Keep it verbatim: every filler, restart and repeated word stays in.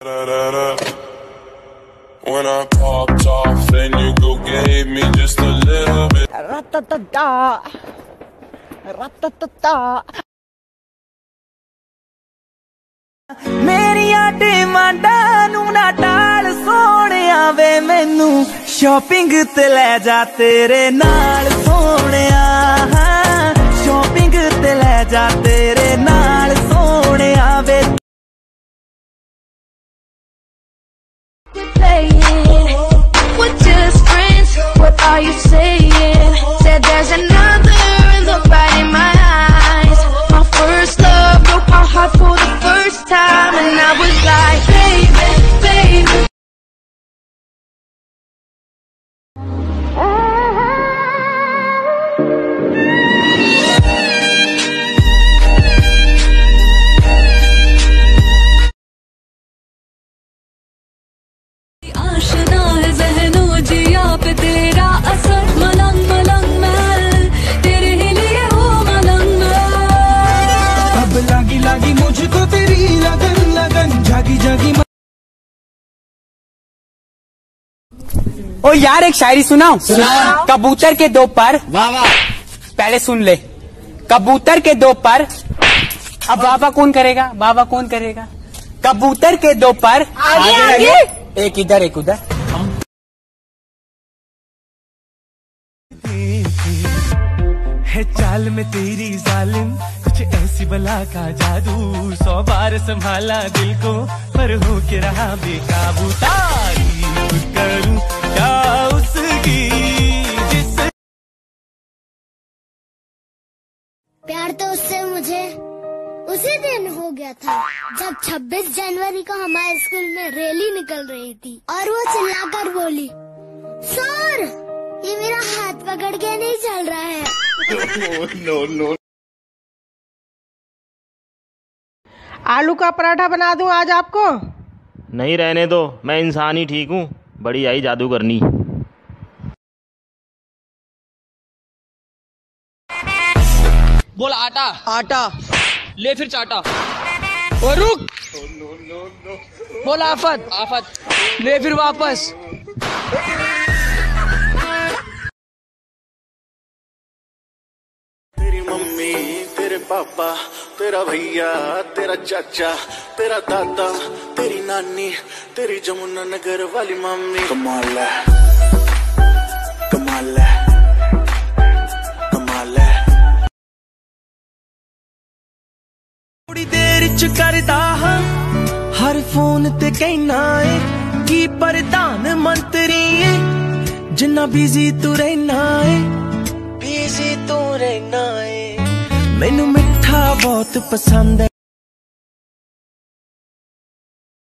When I popped off and you go gave me just a little bit. Ratatata, ratatata. मेरिया डिमांडां नू ना टाल सोहणिया वे मैनू शॉपिंग ते ले जा तेरे नाल सोहणिया शॉपिंग ते ले जा तेरे नाल सोहणिया वे We're just friends, what are you saying? Said there's another and look right in my eyes. My first love broke my heart for the first time, and I was like, baby, baby. तेरा असर मलंग मलंग मैं तेरे ही लिए हो मलंग मैं अब लागी लागी मुझको तेरी लगन लगन जागी जागी। ओ यार एक शायरी सुनाओ। सुनाओ। कबूतर के दो पर। वाह वाह। पहले सुन ले। कबूतर के दो पर। अब वाह वाह कौन करेगा? वाह वाह कौन करेगा? कबूतर के दो पर। आगे आगे। एक इधर एक उधर। है चाल में तेरी जालिम कुछ ऐसी बला का जादू सौ बार संभाला दिल को पर हो के रहा बेकाबू तारीफ करूं क्या उसकी जिस प्यार तो उससे मुझे उसी दिन हो गया था जब छब्बीस जनवरी को हमारे स्कूल में रैली निकल रही थी और वो चिल्लाकर बोली, सर ये मेरा हाथ पकड़ के नहीं चल रहा है। No no. आलू का पराठा बना दूं आज आपको? नहीं रहने दो, मैं इंसान ही ठीक हूँ, बड़ी आई जादू करनी। बोल आटा आटा ले फिर चाटा। और रुक। No no no. बोल आफत आफत ले फिर वापस। तेरी मम्मी तेरे पापा तेरा भैया तेरा चाचा तेरा दादा तेरी नानी तेरी जमुना नगर वाली मम्मी। कमाल है कमाल है कमाल है। थोड़ी देर च करदा हां हर फोन ते कहना है कि प्रधान मंत्री है जिन्ना बिजी तू रहना है बिजी तू रहना है। मैनू मिठा बहुत पसंद है।